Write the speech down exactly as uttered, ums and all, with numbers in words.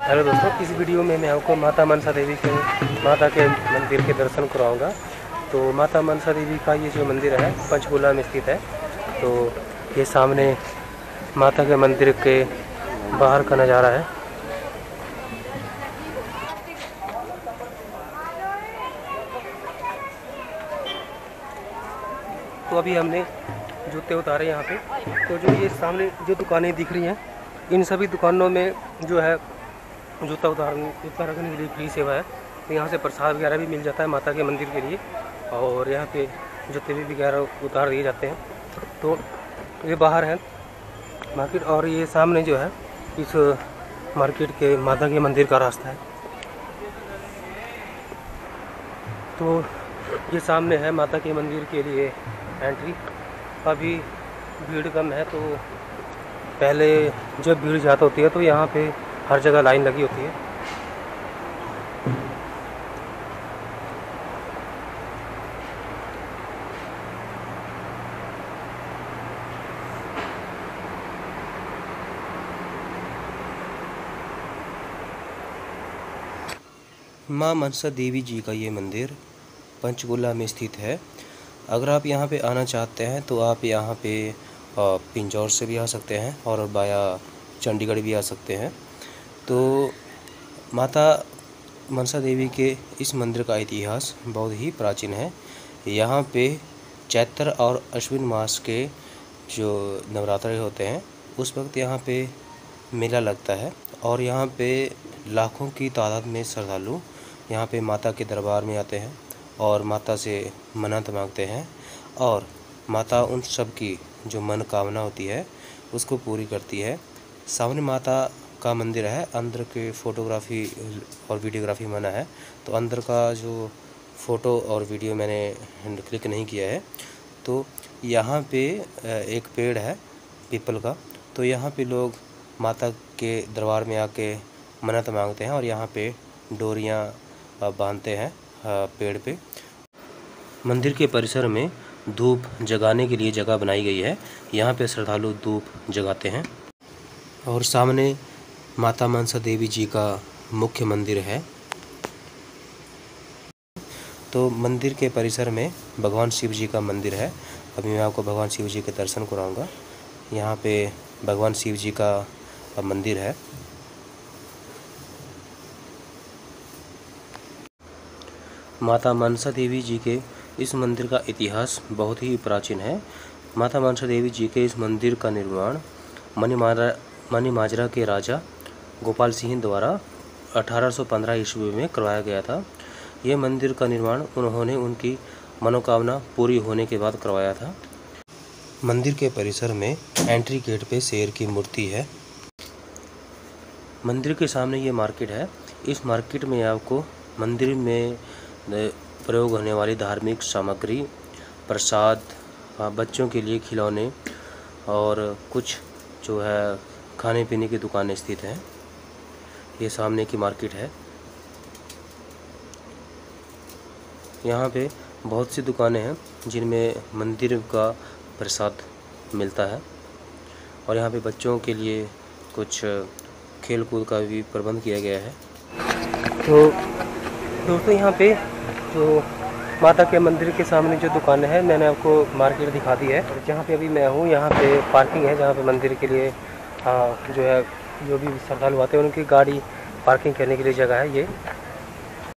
Hello दोस्तों, इस video में मैं आपको माता मनसा देवी के माता के मंदिर के दर्शन कराऊंगा। तो माता मनसा देवी का ये जो मंदिर है पंचकुला में स्थित है। तो ये सामने माता के मंदिर के बाहर का नज़ारा है। तो अभी हमने जूते उतारे यहाँ पे। तो जो ये सामने जो दुकानें दिख रही हैं, इन सभी दुकानों में जो है जूता उतार जूता रखने के लिए फ्री सेवा है। तो यहाँ से प्रसाद वगैरह भी मिल जाता है माता के मंदिर के लिए, और यहाँ पे जूते भी वगैरह उतार दिए जाते हैं। तो ये बाहर है मार्केट, और ये सामने जो है इस मार्केट के माता के मंदिर का रास्ता है। तो ये सामने है माता के मंदिर के लिए एंट्री। अभी भीड़ कम है, तो पहले जब भीड़ ज़्यादा होती है तो यहाँ पे हर जगह लाइन लगी होती है। माँ मनसा देवी जी का ये मंदिर पंचकुला में स्थित है। अगर आप यहाँ पे आना चाहते हैं तो आप यहाँ पे पिंजौर से भी आ सकते हैं और बाया चंडीगढ़ भी आ सकते हैं। तो माता मनसा देवी के इस मंदिर का इतिहास बहुत ही प्राचीन है। यहाँ पे चैत्र और अश्विन मास के जो नवरात्रे होते हैं उस वक्त यहाँ पे मेला लगता है, और यहाँ पे लाखों की तादाद में श्रद्धालु यहाँ पे माता के दरबार में आते हैं और माता से मन्नत मांगते हैं, और माता उन सब की जो मनोकामना होती है उसको पूरी करती है। सामने माता का मंदिर है, अंदर के फ़ोटोग्राफी और वीडियोग्राफी मना है, तो अंदर का जो फ़ोटो और वीडियो मैंने क्लिक नहीं किया है। तो यहाँ पे एक पेड़ है पीपल का, तो यहाँ पे लोग माता के दरबार में आके मन्नत मांगते हैं और यहाँ पे डोरियाँ बांधते हैं पेड़ पे। मंदिर के परिसर में धूप जगाने के लिए जगह बनाई गई है। यहाँ पे श्रद्धालु धूप जगाते हैं, और सामने माता मनसा देवी जी का मुख्य मंदिर है। तो मंदिर के परिसर में भगवान शिव जी का मंदिर है। अभी मैं आपको भगवान शिव जी के दर्शन कराऊंगा। यहाँ पे भगवान शिव जी का मंदिर है। माता मनसा देवी जी के इस मंदिर का इतिहास बहुत ही प्राचीन है। माता मनसा देवी जी के इस मंदिर का निर्माण मणिमारा मणिमाजरा के राजा गोपाल सिंह द्वारा अठारह सौ पंद्रह ईस्वी में करवाया गया था। यह मंदिर का निर्माण उन्होंने उनकी मनोकामना पूरी होने के बाद करवाया था। मंदिर के परिसर में एंट्री गेट पे शेर की मूर्ति है। मंदिर के सामने ये मार्केट है। इस मार्केट में आपको मंदिर में प्रयोग होने वाली धार्मिक सामग्री, प्रसाद, बच्चों के लिए खिलौने और कुछ जो है खाने पीने की दुकानें स्थित हैं। ये सामने की मार्केट है। यहाँ पे बहुत सी दुकानें हैं जिनमें मंदिर का प्रसाद मिलता है, और यहाँ पे बच्चों के लिए कुछ खेल कूद का भी प्रबंध किया गया है। तो दोस्तों, यहाँ पे जो माता के मंदिर के सामने जो दुकानें हैं, मैंने आपको मार्केट दिखा दी है। जहाँ पे अभी मैं हूँ यहाँ पे पार्किंग है, जहाँ पे मंदिर के लिए आ, जो है जो भी श्रद्धालु आते हैं उनकी गाड़ी पार्किंग करने के लिए जगह है ये।